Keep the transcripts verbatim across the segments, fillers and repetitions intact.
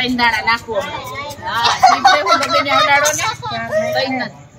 ત્રણ દાણા નાખવો હા ઠીક છે હું બબેને હડાડો ને ત્રણ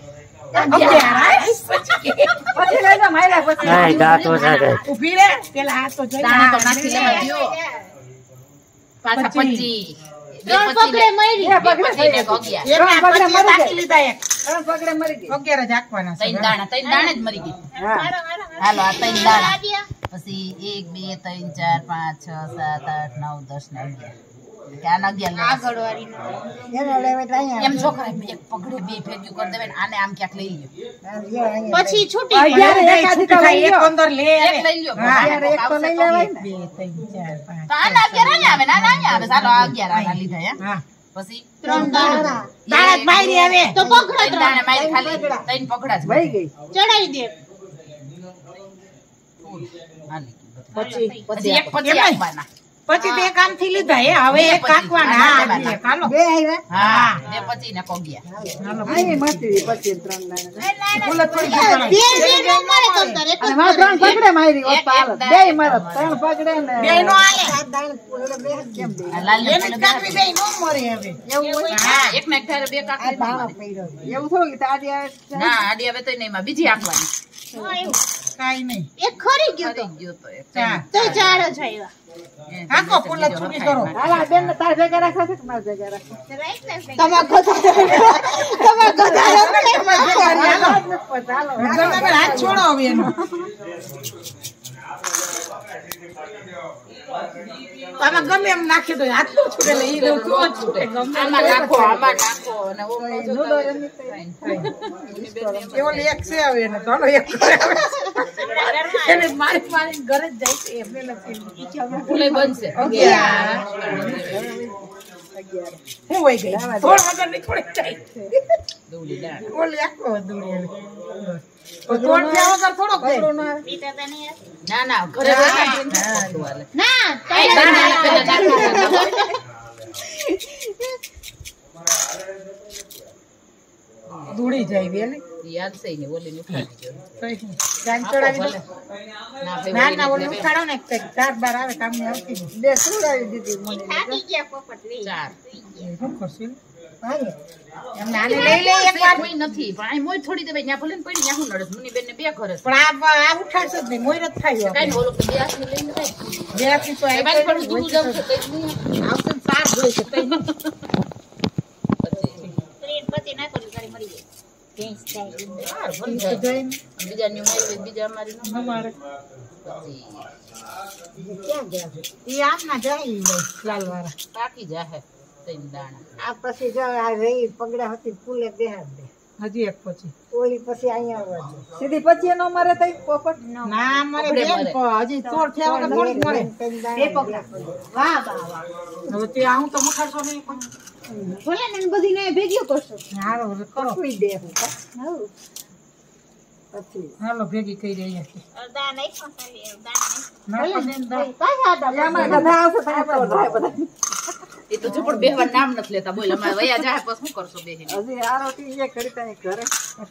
પછી લઈ જા માયલા પછી નહીં ગાતો છે ઊભી રે પેલા હાથ તો જોઈ દાણા તો નાખી લેવા દ્યો પાછા પચીસ ત્રણ પકડે મરી એ પકડે ને ગોગિયા ત્રણ પકડે નાખી લીધા એક ત્રણ પકડે મરી ગઈ અગિયાર જ આખવાના છે ત્રણ દાણા ત્રણ દાણા જ મરી ગઈ હા હાલો આ ત્રણ દાણા પછી એક બે ત્રણ ચાર પાંચ છ સાત આઠ નવ દસ ને અગિયાર ક્યાં અગિયાર આગળ વાળી એને લેવે તો અહીંયા એમ છોકરા એક પગડે બે ભેગ્યું કરી દેવે ને આને આમ ક્યાંક લઈ લ્યો પછી છૂટી અગિયાર એક આધી તો લઈ એક અંદર લે એક લઈ લ્યો અગિયાર એક તો લઈ લેવાય ને બે ત્રણ ચાર પાંચ તો આના અગિયાર અહીંયા આવે ને આના અહીંયા આવે ચાલો આ અગિયાર આના લીધા હે હા પછી ત્રણ દાણા દાણા જ મારી આવે તો પકડો ત્રણ દાણા મારી ખાલી ત્રણ પકડા જ વહી ગઈ ચડાઈ દે હાલી પછી પછી એક પછી આપવાના પછી તે કામ થી લીધા હે હવે એક કાકવાના હા હાલો બે આવ્યા હા બે પછી ને કોગિયા હાલો આઈ મસ્તી પછી ત્રણ દાણા બોલે થોડી બે બે નો મારે તમ તારે અને માં ત્રણ પકડે મારી ઓ પાલ બે મારે ત્રણ પકડે ને બે નો આલે સાત દાણા પોલે બે કેમ દે લાલ એને કાકવી બે નો મરે હવે એવું હોય હા એક ને એક થાય બે કાકડી ભાવ પડ્યો એવું થોડું કે તાડી આવે ના આડી આવે તો નહીં માં બીજી આપવાની કાઈ નહીં એક ખરી ગયો તો ગયો તો એક ચાર તો ચાર જ આવ્યા હાકો પુલ્લા છૂટી કરો હાલા બેન ને તાર ભેગા રાખો છે કે માર ભેગા રાખો તમા ગધા તમા ગધા હાલો તમે હાથ છોડો હવે એનો આમાં ગમે એમ નાખી દો હાથ નો છૂટે લે ઈ દઉં તો છૂટે આમાં નાખો આમાં નાખો અને ઓ નુડો એવો એક છે હવે એને થોડો એક એને મારી મારી ઘરે જ જાય છે એમને લખી ફૂલે બનશે હું વઈ ગઈ થોડ વગર ની થોડી જાય દોડી દાણ ઓલી આખો દોડી તો તોડ ગયા વગર થોડો પકડો ના ના ના ઘરે બેઠા ના દોડી જાય વેલે યાદ છે ને ઓલી ઉઠાડી ગયો જાન ચડાવી દો ના ના ના ઓલી ઉઠાડો ને ચાર બાર આવે કામ ની આવતી બે સુરાવી દીધી મને થાકી ગયા પોપટ લે ચાર શું કરશું એમ નાને લઈ લે એક વાર કોઈ નથી પણ આ મોય થોડી દે ત્યાં ભલે ને પડી ત્યાં હું નડસ મુની બેન ને બે ઘર પણ આ આ ઉઠાડશે જ નહીં મોય ન થાય કઈ ને ઓલો બે હાથની લઈને કઈ બે આથી તો એ બાજુ પણ દૂર જાવ છે કઈ નહીં આવશે સાર જોઈ છે કઈ ત્રીન પતિ ના કરી કરી મરી ગઈ કેસ થાય બીજા ની ઉમેર બીજા અમારી નો અમારે પછી ક્યાં ગયા છે ઈ આમ ના જાય લાલ વાળા પાકી જાહે ત્રણ દાણા આ પછી જો આ રહી પગડા હતી ફૂલે બેહાડ દે હજી એક પછી ઓલી પછી અહીંયા આવવા સીધી પછી નો મારે તઈ પોપટ ના મારે બેન હજી તોડ થયા વગર થોડી મળે બે પગડા વાહ વાહ વાહ હવે તે આવું તો મુખાડશો નહીં કોઈ ભલે ને બધી ને ભેગ્યો કરશો હાલો કરો કોઈ દે હું પછી હાલો ભેગી કરી રહ્યા છે અડધા નહીં પણ ખાલી અડધા નહીં ભલે પાછા હતા અમાર ગધા આવશે તો આપણે થાય બધા એ તો જો પણ બેહવા નામ નથી લેતા બોલ અમાર વયા જાય પછી શું કરશો બેહી હજી આરોટી એ કરી તને ઘરે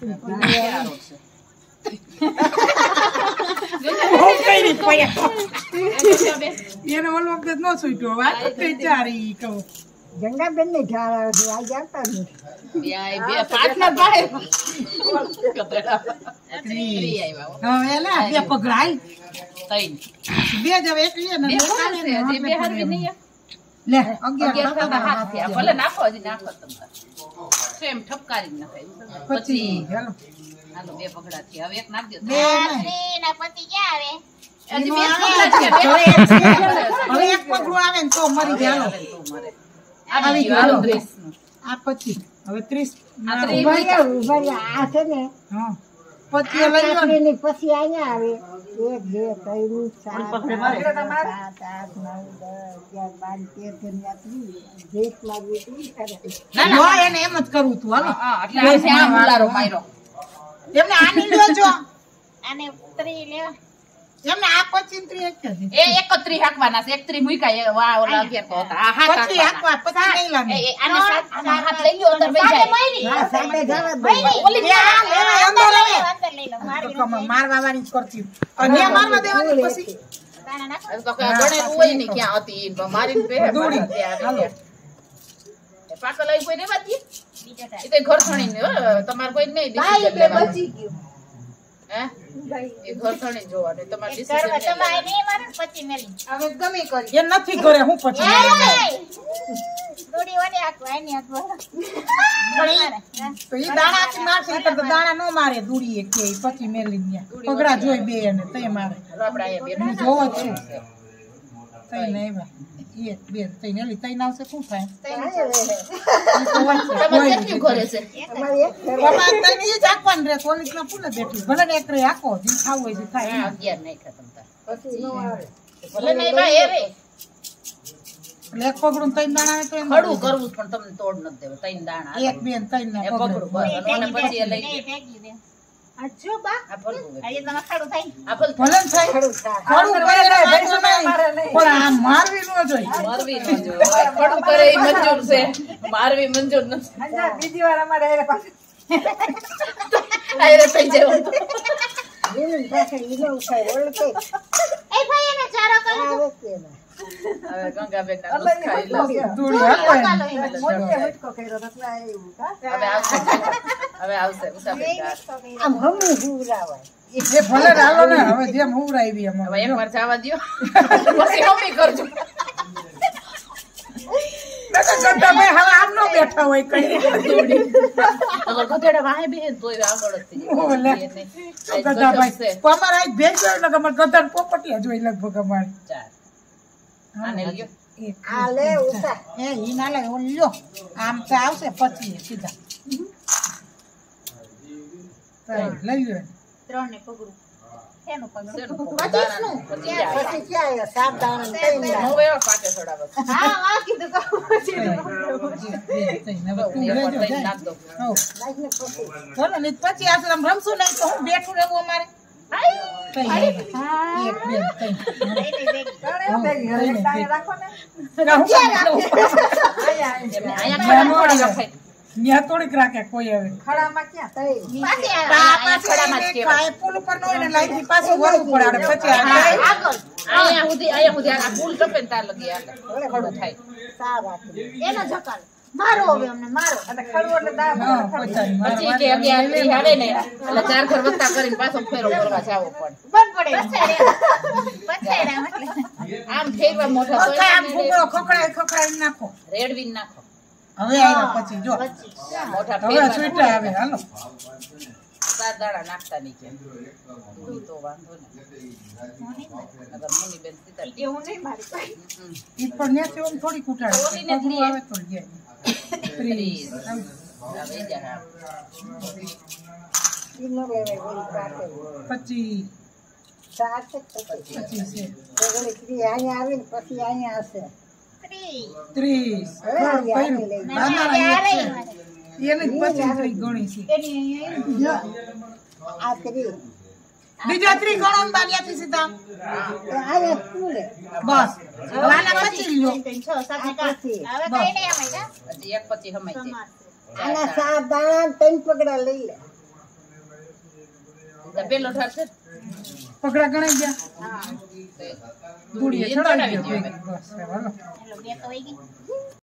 એને ઓલો વખત નો છૂટ્યો વાત કઈ ચારી કહું ગંગાબેન ને ઢાળ આવે છે આ જાતા નથી બે બે પાંચ ના ભાઈ ત્રી આવ્યા હવે એલા બે પગડાઈ ત્રણ બે જ હવે એક લે ને બે પાંચ છે હજી બે હરવી નહીં લે અગિયાર અગિયાર હાથ થયા ભલે નાખો હજી નાખો તમે સેમ ઠપકારી નાખાય પછી હાલો હાલો બે પગડા થયા હવે એક નાખ દો બે ના પતિ ક્યાં આવે હજી બે પગડા છે હવે એક પગડું આવે ને તો મરી જાય તો મારે આવી ગયો હાલો ત્રીસ નું આ પચીસ હવે ત્રીસ આ ત્રીસ આ છે ને હા પછી લઈ લો ને પછી અહીંયા આવે એક બે ત્રણ ચાર પાંચ સાત આઠ નવ દસ અગિયાર બાર તેર ત્યાંથી જેટ લાગી હતી ના ના એને એમ જ કરવું તું હાલો હા એટલે આ આ મુલારો માર્યો એમને આની લ્યો જો આને ત્રી લેવા એમને આ પચીસ ત્રીસ એક છે એ એકત્રીસ હાકવાના છે એકત્રીસ મુકાય વા ઓલા અગિયાર તો હતા આ હાથ પચીસ હાકવા પચીસ નહીં લાગે એ આને સાત આના હાથ લઈ લ્યો અંદર બેસી જાય હા સામે જાવે ઓલી આ લેવા અંદર આવે અંદર લઈ લો મારી તો મારવા વાળી કરતી અને મારવા દેવાની પછી તાના નાખો તો કે ગણે હોય ને ક્યાં હતી તો મારીને બે દોડી ત્યાં પાકલ આવી કોઈ રેવા દે બીજો ટાઈમ એ તો ઘર થણી ને તમારે કોઈ નહીં ડિસિઝન લેવાનું બચી ગયું હે એ ઘર થણી જોવાનું તમારે કરવા ડિસિઝન તમારે નહીં મારે ને પછી મેલી હવે ગમે કરી એ નથી કરે હું પછી દોડી વાળી આખું આની આખું તો ઈ દાણા થી મારશે તો દાણા નો મારે દૂડીએ કે ઈ પછી મેલી ન્યા પગડા જોઈ બે અને તે મારે આપડા અહીંયા હું જોવ જ છું તઈ નહીં ભાઈ એક બે તઈ નેલી તઈ નાવશે શું થાય તમારે કેટલું ઘરે છે બાપા તઈ ઈ જ આખવાન રે કોલેજ માં પૂને બેઠી ભલે ને એક રે આખો જી ખાવું હોય છે થાય હા અગિયાર નહીં ખતમ થાય પછી નો આવે ભલે નહીં ભાઈ એ રે એક પગડું તઈ દાણા તો ખડું કરવું પણ તમને તોડ ન દેવો ત્રણ દાણા એક બે તઈ ના એ પકડું બસ અને પછી એ લઈ નહીં ફેંકી દે અજો બા આ ફરવું આજે તમે ખાડું થાય આ ફલ ભલે ને થાય ખડું કરે ને ભેગું નહીં પણ આ મારવી નો જોઈ મારવી ન જો ખડું કરે એ મંજૂર છે મારવી મંજૂર નથી બીજી વાર અમારે આરે પાસે આયરે થઈ જાય જીવન પાછળ ઈ નો ઉઠાય ઓળખે એ ભાઈ એને ચારો કરી આવે કે ના હવે ગંગાબેન ના દૂધ ખાઈ લો દૂડી આપો મોટે હટકો કર્યો એટલે આવ્યું કા હવે આવશે હવે આવશે ઉષાબેન આમ હમું હુરાવાય એ ભલે રાલો ને હવે જેમ હુરાવી એમ હવે એકવાર જવા દ્યો પછી હમી કરજો નકર ગંદા ભાઈ હવે આમ નો બેઠા હોય કઈ દોડી અગર ગધેડા વાહે બેહે તોય આગળ જ થઈ ઓલે ગંદા ભાઈ અમાર આ ભેંસ એટલે અમાર ગધા પોપટિયા જોઈ લગભગ અમાર ચાર આને લ્યો આ લે ઉસા એ ઈ ના લે ઓલ લ્યો આમ તો આવશે પછી સીધા લઈ લ્યો ત્રણ ને પગડું એનું પગડું પછી ક્યાં આવ્યો સાત દાણા તઈ હવે પાકે છોડાવો હા આ કીધું તો પછી નાખ દો બોલો ને પછી આશ્રમ રમશું નહીં તો હું બેઠું રહેવું અમારે એક બે થોડીક રાખે કોઈ હવે ખડામાં ક્યાં પુલ ઉપર નો લાઈથી પાછું વળવું પડે પછી અહીંયા સુધી અહીંયા સુધી આ પુલ ટપે ને તાર લગી આગળ ખડું થાય એનો જકાલ મારો હવે અમને મારો એટલે ખડું એટલે દા પછી કે અગિયાર થી આવે ને એટલે ચાર ઘર વત્તા કરીને પાછો ફેરો કરવા જાવો પડે બંધ પડે પછાડ્યા એટલે આમ ફેરવા મોઢા તો આમ ફૂગડો ખખડાય ખખડાય નાખો રેડવીન નાખો હવે આવ્યા પછી જો મોઢા હવે ફેરવા છૂટા આવે હાલો ચાર દાડા નાખતા નહીં કેમ તો વાંધો ને અગર મુની બેન સીતા એવું નહીં મારી પાસે ઈ પણ ન્યાથી ઓમ થોડી કુટાડે ઓલીને પગલું જ આવે તો લે ત્રીસ હવે જા પચીસ પચીસ છે ત્રીસ એને પચીસ ત્રીસ ગણી છે બીજા ત્રી ગણો ને બારિયાથી સીધા બસ વાના પચીસ લ્યો છ સાત ને આઠ હવે કઈ નહીં અમે કા હજી એક પછી હમાઈ છે આના સાત દાણા ત્રણ પગડા લઈ લે તો પેલો ઠાર છે પગડા ગણાઈ ગયા હા દૂડીએ ચડાવી દો બસ હાલો એલો બે તો વઈ ગઈ